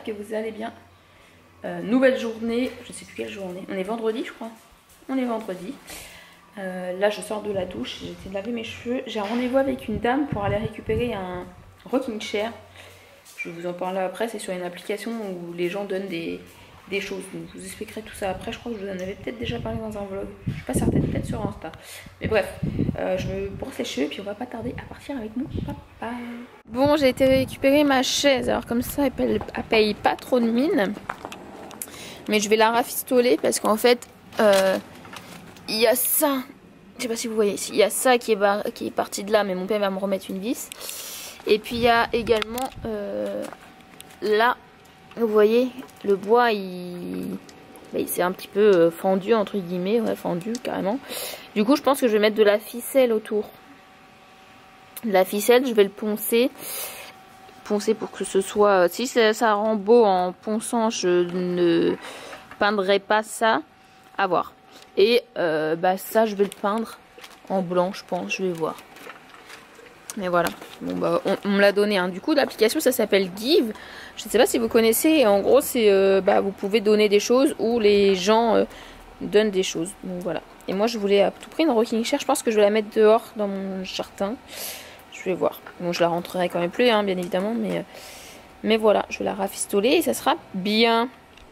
que vous allez bien. Nouvelle journée, je ne sais plus quelle journée, on est vendredi je crois. On est vendredi. Là je sors de la douche, j'ai été laver mes cheveux. J'ai un rendez-vous avec une dame pour aller récupérer un rocking chair. Je vous en parlerai après, c'est sur une application où les gens donnent des choses. Donc je vous expliquerai tout ça après, je crois que je vous en avais peut-être déjà parlé dans un vlog. Je suis pas certaine, peut-être sur Insta. Mais bref, je me brosse les cheveux et puis on va pas tarder à partir avec mon papa. Bon, j'ai été récupérer ma chaise, alors comme ça elle paye pas trop de mine. Mais je vais la rafistoler parce qu'en fait, il y a ça. Je sais pas si vous voyez ici. Il y a ça qui est parti de là, mais mon père va me remettre une vis. Et puis il y a également là, vous voyez, le bois il s'est un petit peu fendu entre guillemets, ouais, fendu carrément. Du coup, je pense que je vais mettre de la ficelle autour. De la ficelle, je vais le poncer. Poncer pour que ce soit... Si ça rend beau en ponçant, je ne peindrai pas ça. À voir. Et ça, je vais le peindre en blanc, je pense. Je vais voir. Mais voilà. Bon, bah, on me l'a donné. Hein. Du coup, l'application, ça s'appelle Give. Je ne sais pas si vous connaissez. En gros, c'est vous pouvez donner des choses ou les gens donnent des choses. Donc voilà. Et moi, je voulais à tout prix une rocking chair. Je pense que je vais la mettre dehors dans mon jardin. Je vais voir. Bon, je la rentrerai quand même plus, hein, bien évidemment. Mais voilà, je vais la rafistoler et ça sera bien.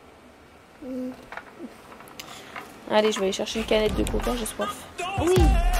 Allez, je vais aller chercher une canette de coca, j'ai soif. Oui.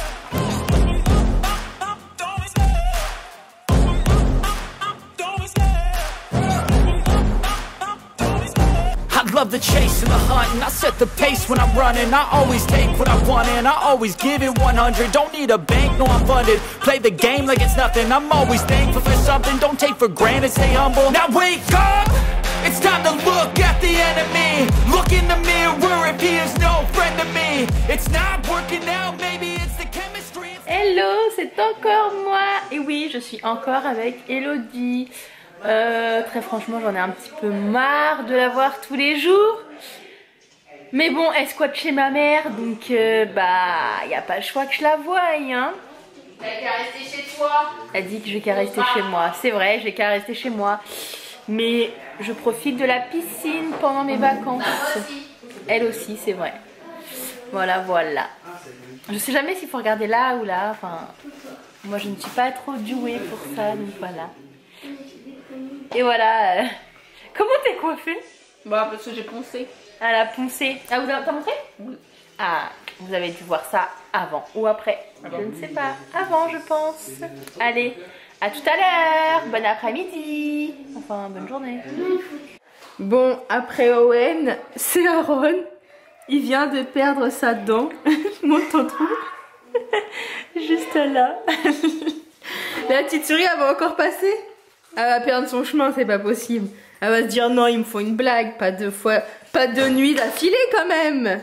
Love the chase and the hunt, and I set the pace when I'm running. I always take what I want and I always give it 100. Don't need a bank, no I'm funded. Play the game like it's nothing. I'm always thankful for something. Don't take for granted, stay humble. Now wake up, it's time to look at the enemy. Look in the mirror if he is no friend to me. It's not working out, maybe it's the chemistry. Hello, c'est encore moi. Et oui, je suis encore avec Elodie. Très franchement, j'en ai un petit peu marre de la voir tous les jours. Mais bon, elle squatte chez ma mère, donc y a pas le choix que je la voie, hein. T'as qu'à rester chez toi. Elle dit que je vais qu'à rester chez moi. C'est vrai, je vais qu'à rester chez moi. Mais je profite de la piscine pendant mes vacances. Moi aussi. Elle aussi, c'est vrai. Voilà, voilà. Je sais jamais s'il faut regarder là ou là. Enfin, moi je ne suis pas trop douée pour ça, donc voilà. Et voilà. Comment t'es coiffée? Bah parce que j'ai poncé. Elle a poncé. Ah, t'as montré? Oui. Ah, vous avez dû voir ça avant ou après. Je ne sais pas. Avant, je pense. Allez, à tout à l'heure. Bon après-midi. Enfin, bonne journée. Bon, après Owen, c'est Aaron. Il vient de perdre sa dent. Je monte en tout. Juste là. La petite souris, elle va encore passer. Elle va perdre son chemin, c'est pas possible. Elle va se dire non, il me faut une blague, pas deux fois, pas deux nuits d'affilée quand même.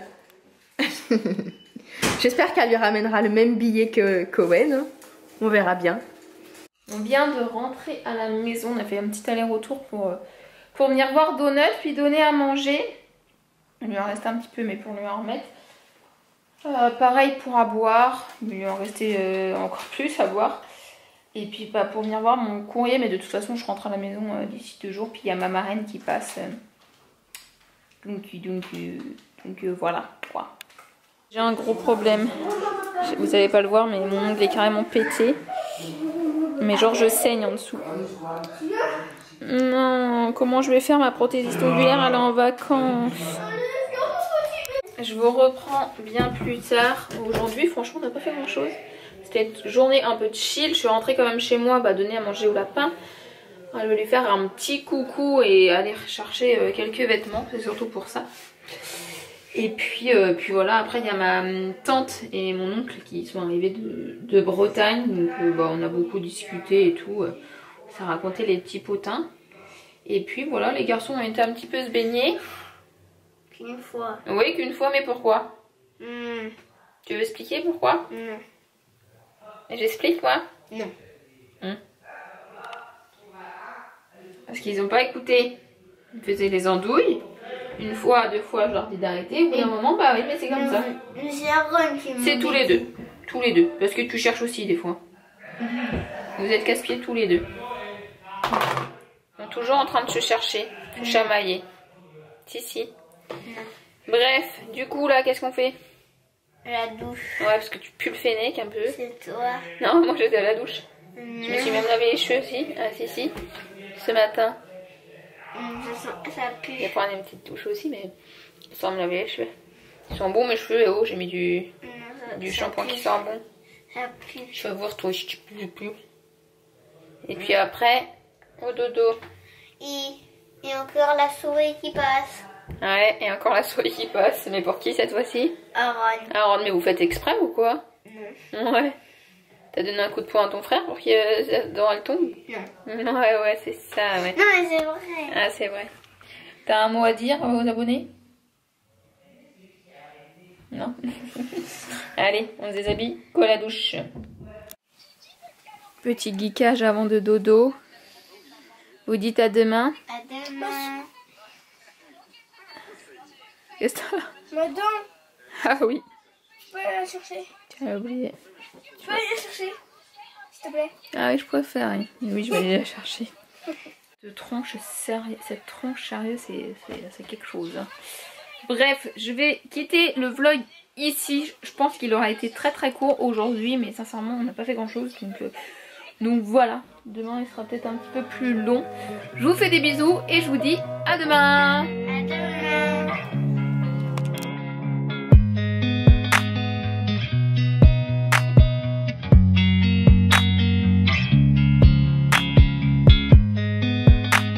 J'espère qu'elle lui ramènera le même billet que Cohen. Hein. On verra bien. On vient de rentrer à la maison, on a fait un petit aller-retour pour venir voir Donut, puis donner à manger. Il lui en reste un petit peu, mais pour lui en remettre. Pareil pour à boire, il lui en restait encore plus à boire. Et puis pour venir voir mon courrier, mais de toute façon je rentre à la maison d'ici 2 jours. Puis il y a ma marraine qui passe. Donc voilà quoi. J'ai un gros problème. Vous n'allez pas le voir, mais mon ongle est carrément pété. Mais genre je saigne en dessous. Non, comment je vais faire? Ma prothésiste ongulaire, elle est en vacances. Je vous reprends bien plus tard. Aujourd'hui, franchement, on n'a pas fait grand chose. C'était une journée un peu chill. Je suis rentrée quand même chez moi, donner à manger au lapin. Je vais lui faire un petit coucou et aller chercher quelques vêtements. C'est surtout pour ça. Et puis voilà, après il y a ma tante et mon oncle qui sont arrivés de Bretagne. Donc on a beaucoup discuté et tout. Ça racontait les petits potins. Et puis voilà, les garçons ont été un petit peu se baigner. Qu'une fois. Oui, qu'une fois, mais pourquoi? Tu veux expliquer pourquoi? Non. J'explique moi? Non. Parce qu'ils n'ont pas écouté. Ils faisaient les andouilles. Une fois, 2 fois, je leur dis d'arrêter. Au bout d'un moment, bah oui, mais c'est comme ça. C'est Aaron qui m'a C'est tous les deux. Tous les deux. Parce que tu cherches aussi des fois. Vous êtes casse-pieds tous les deux. Ils sont toujours en train de se chercher. chamailler. Si. Bref, du coup là, qu'est-ce qu'on fait? La douche. Ouais, parce que tu pues le fennec un peu. C'est toi. Non, moi j'étais à la douche. Je me suis même lavé les cheveux aussi. Ah si. Ce matin. Ça pue. Je vais prendre une petite douche aussi, mais sans me laver les cheveux. Ils sont bons mes cheveux, et oh, j'ai mis du shampoing qui sent bon. Ça pue. Je vais voir toi si tu pues. Et puis après, au dodo. Et encore la souris qui passe. Ouais, et encore la souris qui passe. Mais pour qui cette fois-ci? Aaron, mais vous faites exprès ou quoi? Non. Ouais. T'as donné un coup de poing à ton frère pour qu'il elle tombe? Non. Ouais, c'est ça, ouais. Non, mais c'est vrai. Ah, c'est vrai. T'as un mot à dire aux abonnés? Non. Allez, on se déshabille. Go à la douche. Petit geekage avant de dodo. Vous dites à demain. À demain. Qu'est-ce que t'as? Ma dent. Ah oui. Je peux aller la chercher. Tu as oublié. Je peux aller la chercher. S'il te plaît. Ah oui, je préfère. Oui, je vais aller la chercher. Cette tronche sérieux, c'est quelque chose. Bref, je vais quitter le vlog ici. Je pense qu'il aura été très très court aujourd'hui, mais sincèrement, on n'a pas fait grand chose. Donc voilà, demain il sera peut-être un petit peu plus long. Je vous fais des bisous et je vous dis à demain.